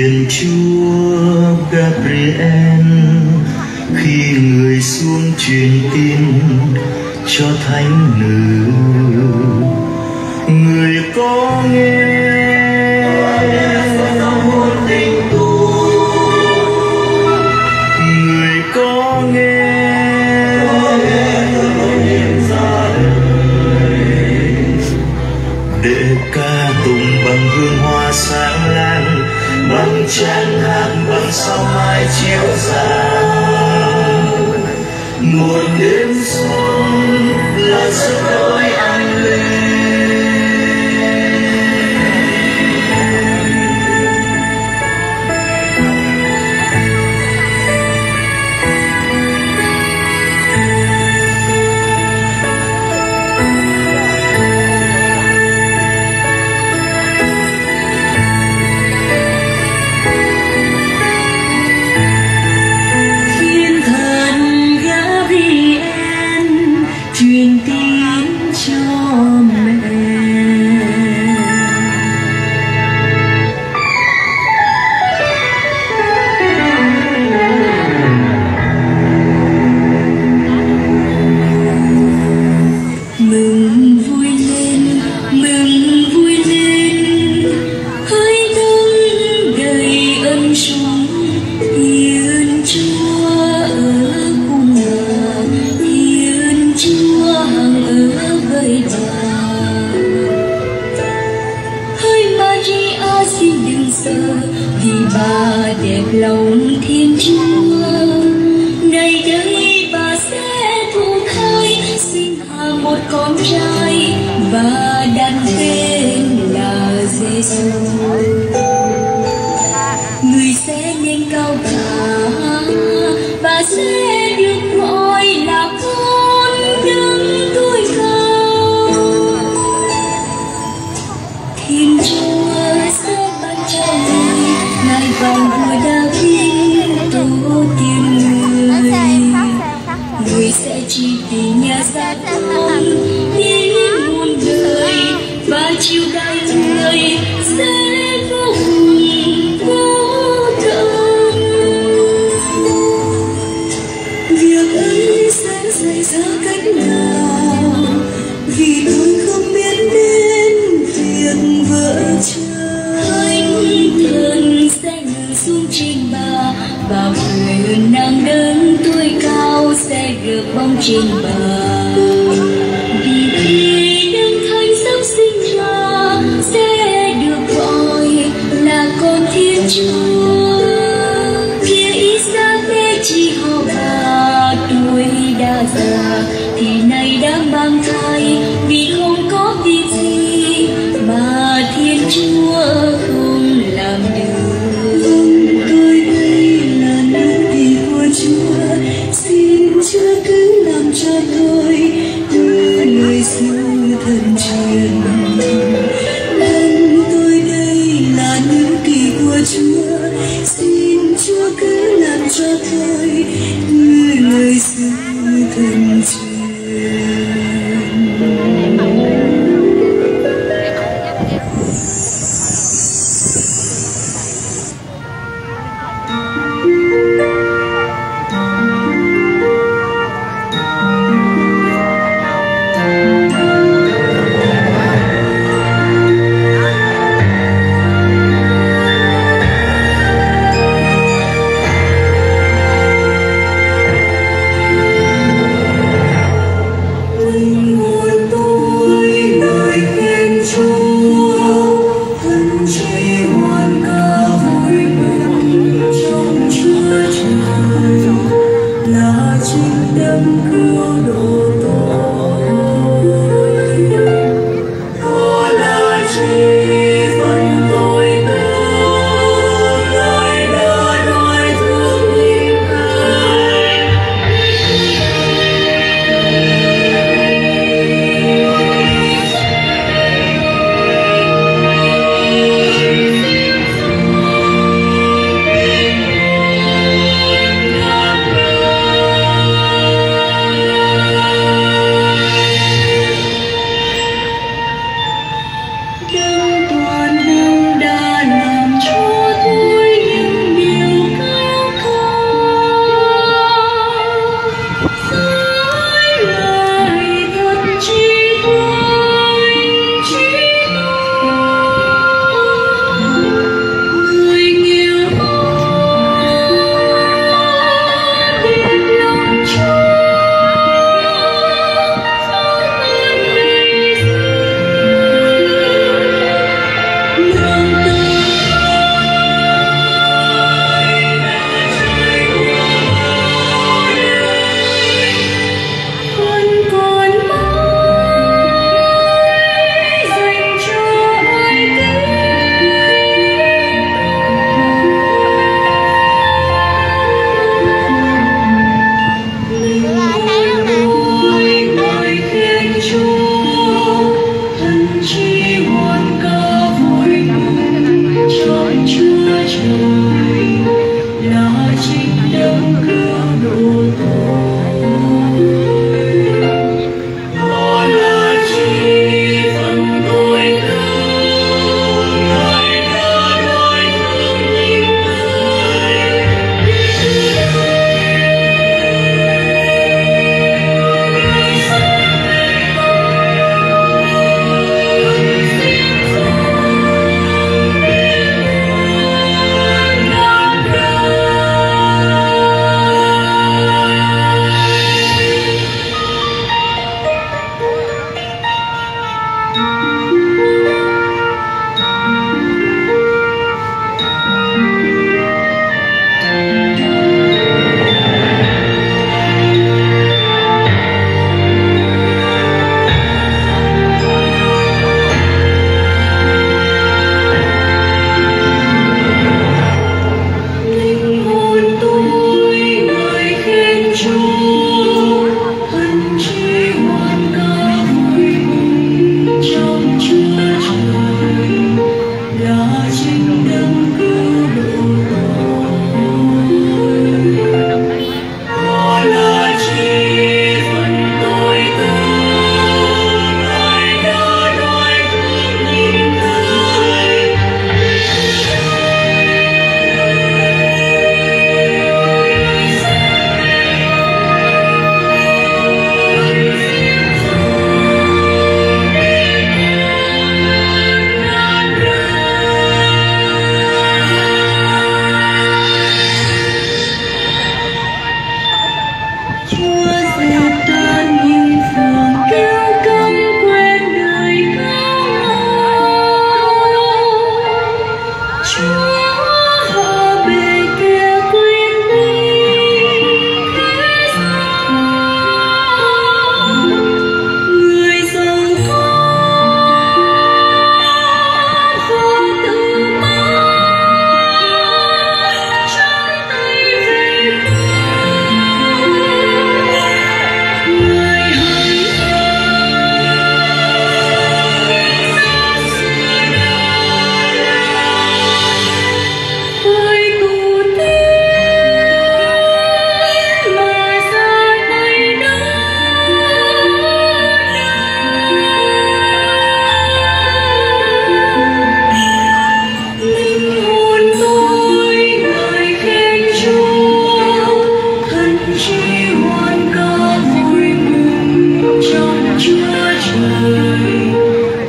Thiên Chúa Gabriel khi người xuống truyền tin cho thánh nữ, người có nghe người có nghe để ca tụng bằng hương hoa sáng lan, bằng tràng hát bằng sao mai chiếu sáng. Một đêm xuân là giấc đôi anh lên. Truyền tin cho mẹ. Mừng vui lên, hỡi đấng đầy ân sủng, Thiên Chúa ở cùng bà, Thiên Chúa hằng ở với bà. Hỡi Maria xin đừng sợ, vì bà đẹp lòng Thiên Chúa. Ngày đây bà sẽ thụ thai, sinh hạ một con trai và đặt tên là Giêsu. Người sẽ nên cao cả và sẽ được gọi là con đấng tối cao. Thiên Chúa sẽ ban cho người ngai vàng vua David tổ tiên người. Người sẽ trị vì nhà gia con đến muôn đời và chiêu đại người sẽ vô cùng vô tận. Việc ấy sẽ xảy ra cách nào, vì tôi không biết đến việc vợ chồng. Thánh thần sẽ ngự xuống trên bà, và quyền năng đấng tối cao sẽ được bóng trên bà. Vì khi đấng thánh sắp sinh ra sẽ được gọi là con Thiên Chúa. Kia Isabel chỉ họ bà tuổi đã già, thì nay đang mang thai, vì không có việc gì mà Thiên Chúa không làm được. Tôi đây là nữ tỳ của Chúa, xin Chúa cứ làm cho tôi như lời xưa thần truyền. Tôi đây là nữ tỳ của Chúa, xin Chúa cứ làm cho tôi như lời xưa thần truyền.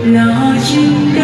là chính